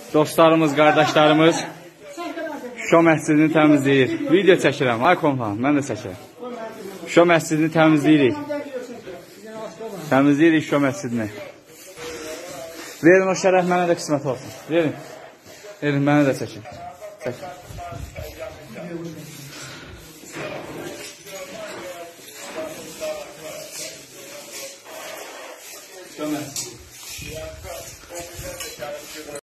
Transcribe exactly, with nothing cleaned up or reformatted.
dostlarımız, qardaşlarımız Şuşa məscidini təmizləyir. Video çəkirəm, ay konfan, mən də çəkirəm. Şuşa məscidini təmizləyirik. Təmizləyirik Şuşa məscidini. Verin o şərəf mənə də qismət olsun. Verin. Verin, mənə də çəkin. Çəkin.